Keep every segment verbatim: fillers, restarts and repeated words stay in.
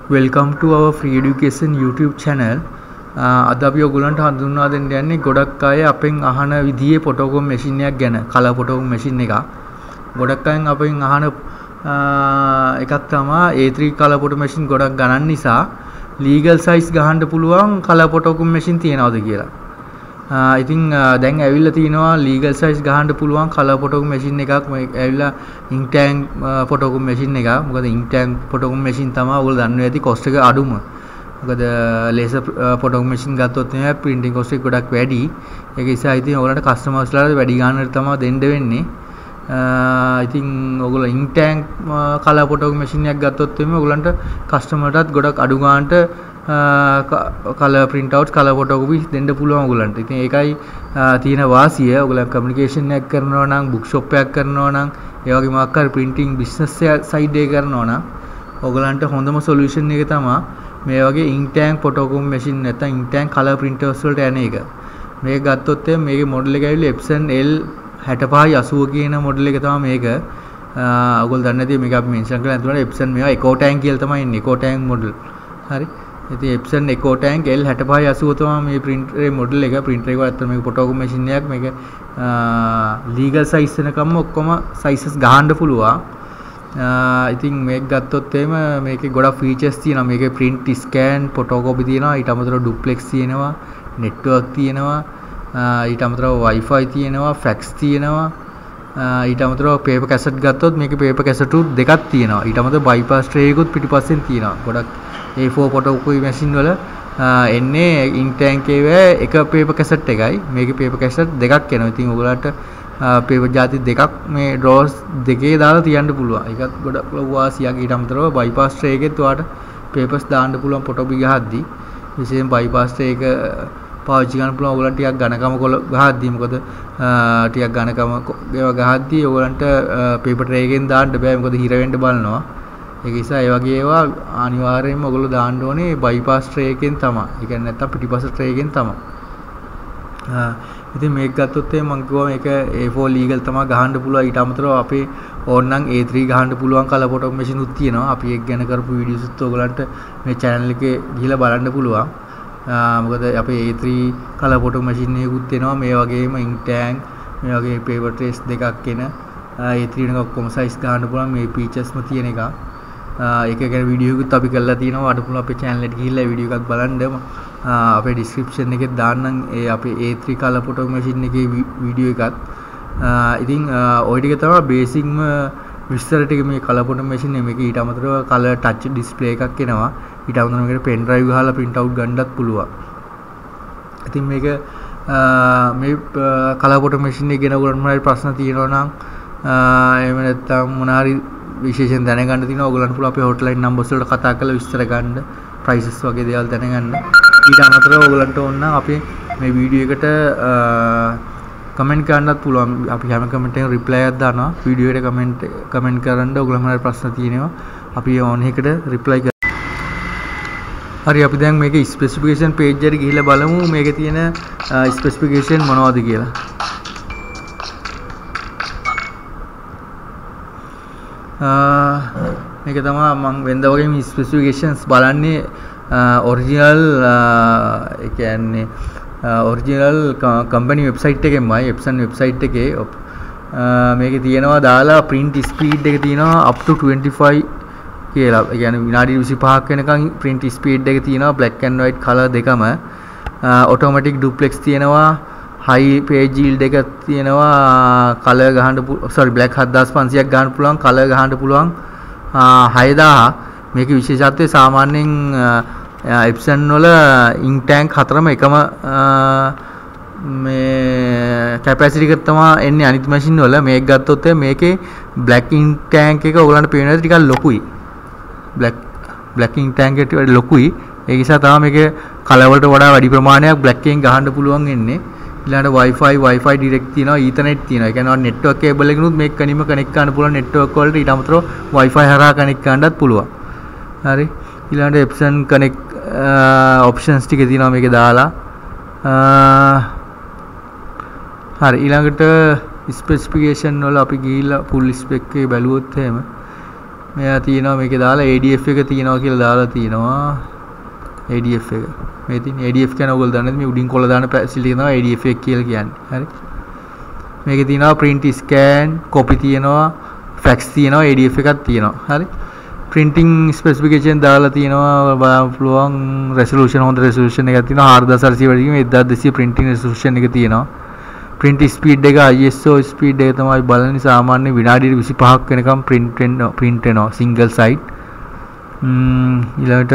Welcome to our free education YouTube channel. අද අපි ඔයගොල්ලන්ට හඳුන්වා දෙන්න යන්නේ ගොඩක් අය අපෙන් අහන විදිහේ ෆොටෝකෝපි මැෂින් එකක් ගැන. කලර් ෆොටෝකෝපි මැෂින් එකක්. ගොඩක් අයන් අපෙන් අහන එකක් තමයි A three colour photo machine ගොඩක් ගණන් නිසා ලීගල් සයිස් ගහන්න පුළුවන් කලර් ෆොටෝකෝපි මැෂින් තියනවද කියලා. ඉතින් දැන් ඇවිල්ලා තිනවා ලීගල් සයිස් ගහන්න පුළුවන් කලර් ෆොටෝකෝපි මැෂින් එකක්. මේ ඇවිල්ලා ඉන්ක් ටැන්ක් ෆොටෝකෝපි මැෂින් එකක්. මොකද ඉන්ක් ටැන්ක් ෆොටෝකෝපි මැෂින් තමයි ඔයගොල්ලෝ දන්නවා ඇති කොස්ට් එක අඩුම. මොකද ලේසර් ෆොටෝකෝපි මැෂින් ගත්තොත් එහෙනම් printing cost එක ගොඩක් වැඩි. ඒක නිසා ඉතින් ඔයගොල්ලන්ට කස්ටමර්ස්ලාට වැඩි ගානකට තමයි දෙන්න වෙන්නේ. ඉතින් ඔයගොල්ලෝ ink tank colour photocopy machine එකක් ගත්තොත් එimhe ඔයගොල්ලන්ට කස්ටමර්ටත් ගොඩක් අඩු ගානට colour print out colour photocopy දෙන්න පුළුවන් ඔයගොල්ලන්ට. ඉතින් ඒකයි තියෙන වාසිය. ඔයගොල්ලන් කමියුනිකේෂන් එකක් කරනවා නම්, බුක් ෂොප් එකක් කරනවා නම්, ඒ වගේ මොකක් හරි printing business side එක කරනවා නම් ඔයගොල්ලන්ට හොඳම solution එක තමයි මේ වගේ ඉන්ක් ටැන්ක් ෆොටෝකෝපි මැෂින් නැත්නම් ඉන්ක් ටැන්ක් කලර් printers වලට යන එක. මේක ගත්තොත් එimhe මේකේ මොඩල් එක ඇවිල්ලා Epson L sixty-five eighty කියන මොඩල් එක තමයි මේක. ඔයගොල්ලෝ දන්නේ නැති මේක අපි මෙන්ෂන් කරලා අන්තිමට Epson මේවා Eco Tank කියලා තමයි ඉන්නේ. Eco Tank model. හරි. ඉතින් Epson Eco Tank L sixty-five eighty තමයි මේ printer එකේ මොඩල් එක. printer එක ඇත්තට මේක ෆොටෝකෝපි මැෂින් එකක්. මේක legal size වෙනකම් ඔක්කොම sizes ගහන්න පුළුවන්. ඉතින් මේක ගත්තොත් එහෙම මේකේ ගොඩක් features තියෙනවා. මේකේ print scan photocopy තියෙනවා. ඊට අමතරව duplex තියෙනවා, network තියෙනවා, ඊට අමතරව wifi තියෙනවා, fax තියෙනවා. ඊට අමතරව paper cassette ගත්තොත් මේකේ paper cassette උත් දෙකක් තියෙනවා. ඊට අමතරව bypass tray එකකුත් පිටිපස්සෙන් තියෙනවා. ගොඩක් A four photocopy machine වල එන්නේ ඉන්ක් ටැන්ක් එකේ එක paper cassette එකයි. මේකේ paper cassette දෙකක් එනවා. ඉතින් ඔයගලන්ට paper ಜಾති දෙකක් මේ drawers දෙකේ දාලා තියන්න පුළුවන්. ඒකත් ගොඩක් ලොකු වාසියක්. ඊට අමතරව bypass tray එකෙත් ඔයාලට papers දාන්න පුළුවන් photocopy ගහද්දි. විශේෂයෙන් bypass tray එක පාවිච්චි කරන්න පුළුවන්. ඔයගලන්ට ටිකක් ඝනකම කොල ගහද්දි මොකද ටිකක් ඝනකම ඒවා ගහද්දි ඔයගලන්ට paper tray එකෙන් දාන්න බෑ. මොකද හිර වෙන්න බලනවා. ඒක නිසා ඒ වගේ ඒවා අනිවාර්යයෙන්ම ඔයගොල්ලෝ දාන්න ඕනේ bypass tray එකෙන් තමයි. ඒ කියන්නේ නැත්තම් පිටිපස්ස tray එකෙන් තමයි. ඉතින් මේක ගත්තොත් එහෙනම් මම කිව්වා මේක A four legal තමයි ගහන්න පුළුවන්. ඊට අමතරව අපේ ඕනනම් A three ගහන්න පුළුවන් කලර් ෆොටෝකෝපි මැෂින් උත් තියෙනවා. අපි ඒක ගැන කරපු වීඩියෝස් උත් ඔයගලන්ට මේ channel එකේ ගිහිලා බලන්න පුළුවන්. මොකද අපේ A three colour photocopy machine එකකුත් එනවා. මේ වගේම ඉන්ක් ටැන්ක්, මේ වගේ paper trays දෙකක් එන A three එක ඔක්කොම size ගහන්න පුළුවන්. මේ featuresම තියෙන එක. ඒක ගැන වීඩියෝ එකකුත් අපි කරලා තියෙනවා. අඩු පුළුවන් අපේ channel එකට ගිහිල්ලා වීඩියෝ එකක් බලන්න. අපේ description එකේ දාන්නම් ඒ අපේ A three colour photocopy machine එකේ වීඩියෝ එකත්. ඉතින් ওই ටික තමයි බේසික්ම විස්තර ටික මේ කලර් ෆොටෝකෝපි මැෂින් එකේ. ඊට අමතරව කලර් ටච් ඩිස්ප්ලේ එකක් එනවා. ඊට අමතරව මේකට pen drive ගහලා print out ගන්නත් පුළුවන්. ඉතින් මේක මේ කලර් ෆොටෝකෝපි මැෂින් එක ගැන ඔයගොල්ලන්ට මොනවාරි ප්‍රශ්න තියෙනවා නම් එහෙම නැත්නම් මොනවාරි විශේෂයෙන් දැනගන්න තියෙනවා ඔයගොල්ලන්ට පුළුවන් අපේ hotline numbers වලට කතා කරලා විස්තර ගන්න, prices වගේ දේවල් දැනගන්න. ඊට අමතරව ඔයගොල්ලන්ට ඕන නම් අපි මේ වීඩියෝ එකට කමෙන්ට් කරන්නත් පුළුවන්. අපි හැම කමෙන්ට් එකකම reply එකක් දානවා. වීඩියෝ එකට කමෙන්ට් කමෙන්ට් කරන්න ඔයගොල්ලන්ට මොනවාරි ප්‍රශ්න තියෙනවා අපි ඕන එකට reply කරනවා. හරි අපි දැන් මේකේ specification page එකට ගිහිල්ලා බලමු මේකේ තියෙන specification මොනවද කියලා. මේක තමයි මම වෙනදා වගේ මේ specifications බලන්නේ ඔරිජිනල් ඒ කියන්නේ ඔරිජිනල් කම්පැනි වෙබ්සයිට් එකෙන්මයි. Epson වෙබ්සයිට් එකේ මේකේ තියෙනවා දාලා print speed එක තියෙනවා up to twenty-five කියලා. ඒ කියන්නේ විනාඩි twenty-five වෙනකන් print speed එක තියෙනවා. black and white color දෙකම. automatic duplex තියෙනවා. high page yield එක තියෙනවා. color ගහන්න sorry black seventy-five hundred ගහන්න පුළුවන්. color ගහන්න පුළුවන් six thousand. මේකේ විශේෂත්වය සාමාන්‍යයෙන් Epson වල ඉන්ක් ටැන්ක් හතරම එකම මේ කැපැසිටි එක තමයි එන්නේ අනිත් මැෂින් වල. මේක ගත්තොත් මේකේ black ඉන්ක් ටැන්ක් එක ඔයගලන්ට පේනවා ටිකක් ලොකුයි. black black ඉන්ක් ටැන්ක් එක ටිකක් ලොකුයි. ඒ නිසා තමයි මේකේ කලර් වලට වඩා වැඩි ප්‍රමාණයක් black එකෙන් ගහන්න පුළුවන් වෙන්නේ. ඊළඟට wifi wifi direct තියෙනවා, ethernet තියෙනවා. ඒ කියන්නේ network cable එකකිනුත් මේක කනින්ම connect කරන්න පුළුවන් network වලට. ඊට අමතරව wifi හරහා connect කරන්නත් පුළුවන්. හරි. ඊළඟට Epson connect options ටික තියෙනවා මේකේ දාලා. හරි. ඊළඟට specification වල අපි ගිහිල්ලා full spec එකේ බැලුවොත් එහෙම මෙයා තියෙනවා මේකේ දාලා A D F එක තියෙනවා කියලා දාලා තියෙනවා A D F එක මේ තියෙන A D F කියන ඕගොල්ලෝ දන්නේ මේ උඩින් කොළ දාන ෆැසිලිටි එක තමයි A D F එක කියලා කියන්නේ හරි මේකේ තියෙනවා print scan copy තියෙනවා fax තියෙනවා A D F එකක් තියෙනවා හරි printing specification දාලා තියෙනවා බලන්න පුළුවන් resolution හොඳ resolution එකක් තියෙනවා four thousand four hundred වැඩි මේ twelve hundred printing resolution එක තියෙනවා print speed එක I S O speed එක තමයි බලන්නේ සාමාන්‍ය විනාඩියට twenty-five වෙනකම් print වෙනවා print වෙනවා single side ම්ම් ඊළඟට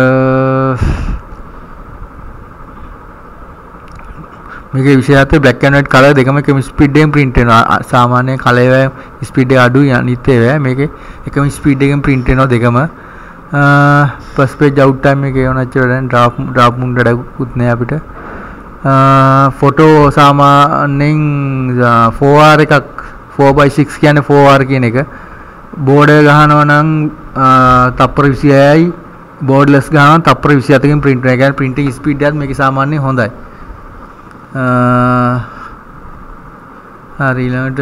මේකේ විශේෂත්වය black and white color දෙකම එකම speed එකෙන් print වෙනවා සාමාන්‍ය color speed එක අඩුයි අනිත් ඒවා මේකේ එකම speed එකෙන් print වෙනවා දෙකම first page out time එකේ වුණාච්ච දැන් draft draft මුන් වැඩකුත් නෑ අපිට ෆොටෝ සාමාන්‍යයෙන් four R එකක් four by six කියන්නේ four R කියන එක බෝඩර් ගහනවා නම් තප්පර twenty-sixයි බෝඩ්ලස් ගහනවා නම් තප්පර twenty-seven කින් print වෙනවා. ඒ කියන්නේ printing speed එකත් මේකේ සාමාන්‍යයෙන් හොඳයි. හරි ඊළඟට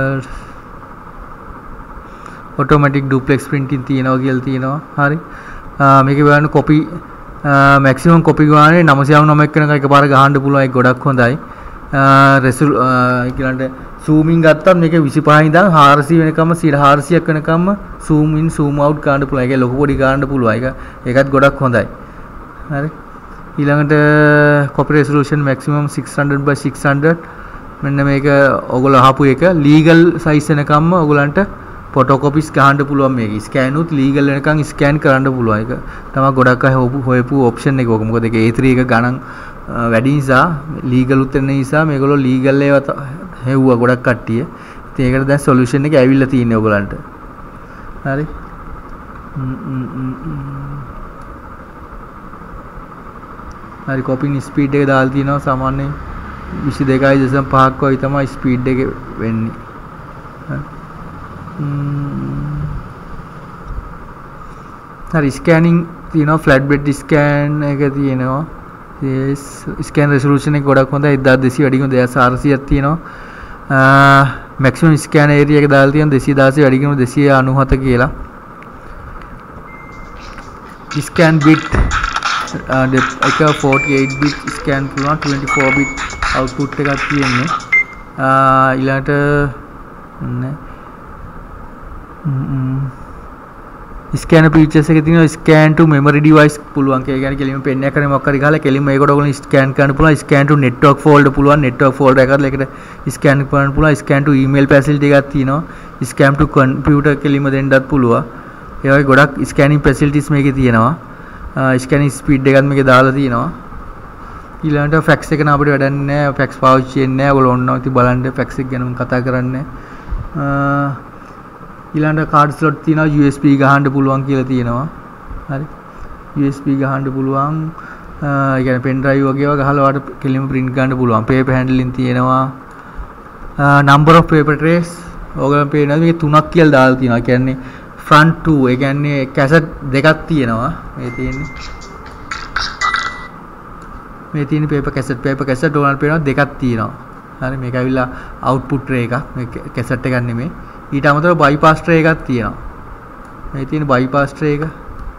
automatic duplex printing තියෙනවා කියලා තියෙනවා. හරි. මේකේ බලන්න copy maximum copy ගානේ nine ninety-nine වෙනකන් එකපාර ගහන්න පුළුවන් ඒක ගොඩක් හොඳයි. resol ඊළඟට zooming ගත්තත් මේක twenty-five ඉඳන් four hundred වෙනකම්ම four hundred වෙනකම්ම zoom in zoom out ගන්න පුළුවන්. ඒක ලොකු පොඩි ගන්න පුළුවන්. ඒක ඒකත් ගොඩක් හොඳයි. හරි. ඊළඟට copy resolution maximum six hundred by six hundred මෙන්න මේක ඔයගොල්ලෝ අහපු එක legal size වෙනකම්ම ඔයගලන්ට photocopies ගහන්න පුළුවන් මේක. scan උත් legal වෙනකන් scan කරන්න පුළුවන්. ඒක තමයි ගොඩක් අය හොයපු option එක. ඔක මොකද ඒක A three එක ගණන් වැඩි නිසා legal උත් වෙන නිසා මේගොල්ලෝ legal ඒවා හෙව්වා ගොඩක් කට්ටිය. ඉතින් ඒකට දැන් solution එක ඇවිල්ලා තියෙන්නේ ඔයගලන්ට. හරි. හරි copying speed එක දාලා තියෙනවා සාමාන්‍යයෙන් twenty-two point five වගේ තමයි speed එක වෙන්නේ. හරි scanning තියෙනවා flat bed scan එක තියෙනවා. yes scan resolution එක ගොඩක් හොඳයි twelve hundred වැඩි ගුණ twenty-four hundred ක් තියෙනවා. maximum scan area එක දාලා තියෙනවා two thousand වැඩි ගුණ two ninety-seven කියලා. scan bit එක forty-eight bit scan පුළුවන් twenty-four bit output එකක් තියෙන්නේ. ඊළඟට නේ scan features එකේ තියෙනවා scan to memory device පුළුවන්. ඒ කියන්නේ කෙලින්ම pen එකක් කරේ මොකක් හරි ගහලා කෙලින්ම ඒකට ඔයගොල්ලෝ scan කරන්න පුළුවන්. scan to network folder පුළුවන්. network folder එකකට ඒකට scan කරන්න පුළුවන්. scan to email facility එකක් තියෙනවා. scan to computer කෙලින්ම දෙන්නත් පුළුවන්. ඒ වගේ ගොඩක් scanning facilities මේකේ තියෙනවා. scanning speed එකත් මේකේ දාලා තියෙනවා. ඊළඟට fax එක නම් අපිට වැඩක් නැහැ. fax පාවිච්චි වෙන්නේ නැහැ. ඔයගොල්ලෝ ඕනනම් ඉතින් බලන්න fax එක ගැන කතා කරන්නේ. ඊළඟට card slot තියෙනවා U S B ගහන්න පුළුවන් කියලා තියෙනවා. හරි. U S B ගහන්න පුළුවන්. ඒ කියන්නේ pen drive වගේ ඒවා ගහලා ඔයාලට කෙලින්ම print ගන්න පුළුවන්. paper handling තියෙනවා. number of paper trays ඔයගොල්ලෝ පේනවා මේක තුනක් කියලා දාලා තියෙනවා. ඒ කියන්නේ front two ඒ කියන්නේ cassette දෙකක් තියෙනවා. මේ තියෙන්නේ මේ තියෙන paper cassette paper cassette ඔයාලට පේනවා දෙකක් තියෙනවා. හරි මේක ඇවිල්ලා output tray එකක්. මේ cassette එකක් නෙමෙයි. ඊට අමතරව bypass tray එකක් තියෙනවා. මේ තියෙන bypass tray එක.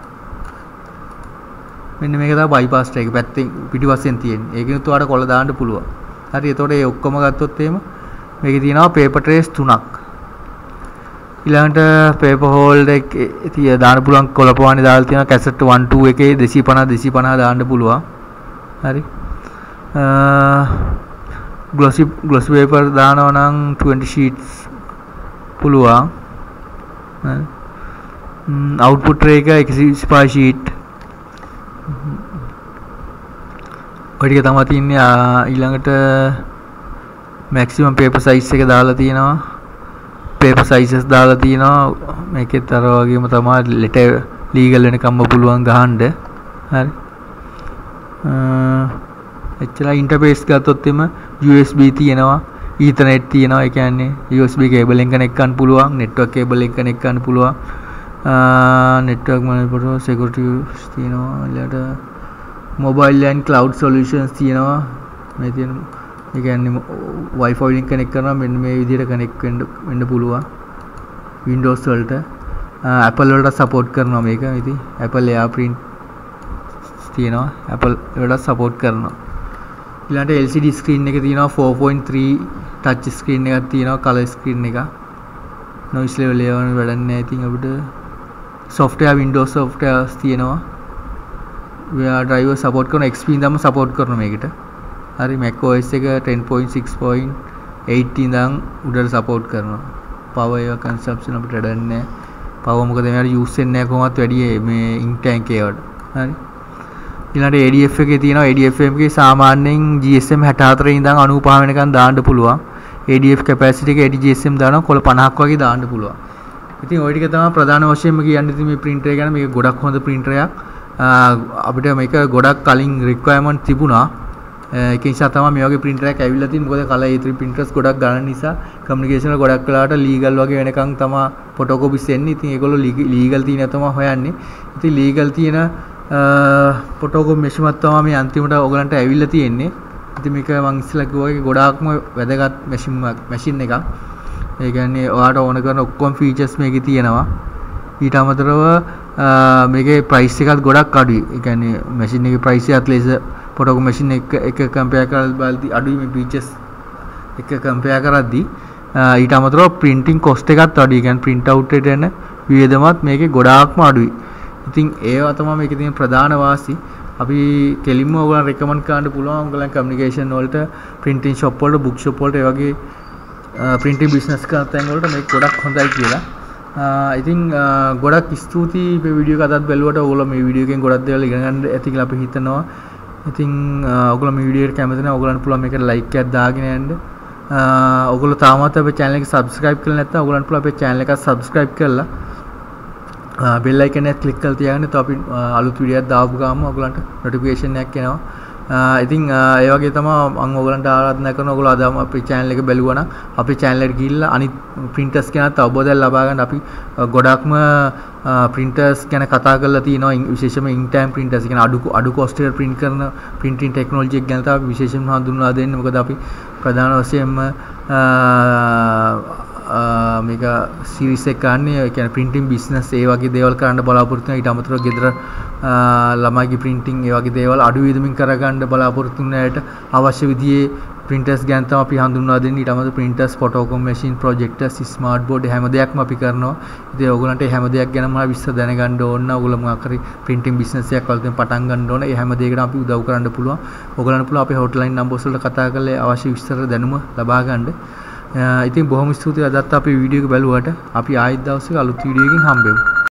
මෙන්න මේක තමයි bypass tray එක. පැත්තෙන් පිටිපස්සෙන් තියෙන්නේ. ඒකිනුත් ඔයාලට කොළ දාන්න පුළුවන්. හරි එතකොට මේ ඔක්කොම ගත්තොත් එහෙම මේකේ තියෙනවා paper trays තුනක්. ඊළඟට paper holder එකේ දාන්න පුළුවන් කොළ පවානේ දාලා තියෙනවා. cassette one two එකේ two fifty two fifty දාන්න පුළුවන්. හරි. glossy glossy paper දානවා නම් twenty sheets පුළුවන්. output tray එක one sixty-five sheet. ඔය ටික තමයි තියන්නේ. ඊළඟට maximum paper size එක දාලා තියෙනවා. paper sizes දාලා තියෙනවා. මේකෙත් අර වගේම තමයි letter legal වෙනකම්ම පුළුවන් ගහන්න. හරි. එච්චරයි interface ගත්තොත් එම U S B තියෙනවා. Ethernet තියෙනවා. ඒ කියන්නේ U S B cable එක connect කරන්න පුළුවන්. network cable එක connect කරන්න පුළුවන්. network monitor security තියෙනවා. ඊළඟට mobile and cloud solutions තියෙනවා. මේ තියෙන ඒ කියන්නේ Wi-Fi වලින් connect කරනවා මෙන්න මේ විදිහට connect වෙන්න වෙන්න පුළුවන්. Windows වලට. Apple වලට support කරනවා මේක. ඉතින් Apple AirPrint තියෙනවා. Apple වලට support කරනවා. ඊළඟට L C D screen එක තියෙනවා four point three touch screen එකක් තියෙනවා color screen එක. noise level එක වැඩක් නැහැ. ඉතින් අපිට software Windows software තියෙනවා. ඔයා driver support කරන X P ඉඳන්ම support කරන මේකට. හරි Mac O S එක ten point six point eight ඉඳන් උඩට support කරනවා. power එක consumption අපිට වැඩක් නැහැ. power මොකද මේකට use වෙන්නේ නැහැ කොහොමවත් වැඩි මේ ink tank එකකට. හරි. ඊළඟට A D F එකේ තියෙනවා A D F එකේ සාමාන්‍යයෙන් G S M sixty-four ඉඳන් ninety-five වෙනකන් දාන්න පුළුවන්. A D F capacity එක A D G S M දානවා කොළ fifty වගේ දාන්න පුළුවන්. ඉතින් ওই ටික තමයි ප්‍රධාන වශයෙන්ම කියන්නේ. ඉතින් මේ printer එක ගැන මේක ගොඩක් හොඳ printer එකක්. අපිට මේක ගොඩක් කලින් requirement තිබුණා. ඒක නිසා තමයි මේ වගේ printer එකක් ඇවිල්ලා තියෙන්නේ. මොකද color A three printers ගොඩක් ගන්න නිසා communication වල ගොඩක් වෙලාවට legal වගේ වෙනකන් තමයි photocopies එන්නේ. ඉතින් ඒගොල්ලෝ legal තියෙන තමයි හොයන්නේ. ඉතින් legal තියෙන photocopy machine එකක් තමයි මේ අන්තිමට ඔයගලන්ට ඇවිල්ලා තියෙන්නේ. ඉතින් මේක මම ඉස්සෙල්ලා කිව්වා වගේ ගොඩාක්ම වැදගත් machine machine එකක්. ඒ කියන්නේ ඔයාලට ඕන කරන ඔක්කොම features මේකේ තියෙනවා. ඊට අමතරව මේකේ price එකත් ගොඩක් අඩුයි. ඒ කියන්නේ machine එකේ price එකත් laser photocopy machine එක එක compare කරලා බලද්දී අඩුයි මේ features එක compare කරද්දී. ඊට අමතරව printing cost එකත් අඩුයි. ඒ කියන්නේ print out එකට යන වියදමත් මේකේ ගොඩාක්ම අඩුයි. ඉතින් ඒවා තමයි මේකේ තියෙන ප්‍රධාන වාසි. අපි කෙලින්ම ඔයගොල්ලන් recommend කරන්න පුළුවන් ඔයගොල්ලන් communication වලට printing shop වලට book shop වලට ඒ වගේ printing business කරන තැන් වලට මේක ගොඩක් හොඳයි කියලා. ඉතින් ගොඩක් ස්තුතියි මේ වීඩියෝ එක අදත් බැලුවට. ඔයගොල්ලෝ මේ වීඩියෝ එකෙන් ගොඩක් දේවල් ඉගෙන ගන්න ඇති කියලා අපි හිතනවා. ඉතින් ඔයගොල්ලෝ මේ වීඩියෝ එකට කැමති නම් ඔයගොල්ලන්ට පුළුවන් මේකට like එකක් දාගෙන යන්න. ඔයගොල්ලෝ තාමත් අපේ channel එක subscribe කරලා නැත්නම් ඔයගොල්ලන්ට පුළුවන් අපේ channel එක subscribe කරලා bell icon එක click කරලා තියාගන්න. તો අපි අලුත් වීඩියෝ එකක් දාපු ගමන් ඔයගොල්ලන්ට notification එකක් එනවා. ඉතින් ඒ වගේ තමයි මම ඔයගොල්ලන්ට ආරාධනා කරනවා. ඔයගොල්ලෝ අදම අපේ channel එක බැලුවා නම් අපේ channel එකට ගිහිල්ලා අනිත් printers ගැන අවබෝධයක් ලබා ගන්න. අපි ගොඩක්ම printers ගැන කතා කරලා තියෙනවා. විශේෂයෙන්ම ink time printers කියන අඩු අඩු cost එකට print කරන printing technology එක ගැන තමයි විශේෂයෙන්ම හඳුන්වා දෙන්නේ. මොකද අපි ප්‍රධාන වශයෙන්ම මේක series එක ගන්න. ඒ කියන්නේ printing business ඒ වගේ දේවල් කරන්න බලාපොරොත්තු වෙනවා. ඊට අමතරව ගෙදර ළමයිගේ printing ඒ වගේ දේවල් අඩු වියදමින් කරගන්න බලාපොරොත්තු වෙන අයට අවශ්‍ය විදිහේ printers ගැන තමයි අපි හඳුන්වා දෙන්නේ. ඊට අමතරව printers, photocopy machine, projectors, smart board හැම දෙයක්ම අපි කරනවා. ඉතින් ඔයගොල්ලන්ට හැම දෙයක් ගැනම විස්තර දැනගන්න ඕන නම් ඔයගොල්ලෝ මොකක් හරි printing business එකක් වලට පටන් ගන්න ඕන. ඒ හැම දෙයකටම අපි උදව් කරන්න පුළුවන්. ඔයගොල්ලන්ට පුළුවන් අපේ hotline numbers වලට කතා කරලා අවශ්‍ය විස්තර දැනුම ලබා ගන්න. ඉතින් බොහොම ස්තුතියි අදත් අපි වීඩියෝ එක බලුවට. අපි ආයෙත් දවසක අලුත් වීඩියෝ එකකින් හම්බෙමු.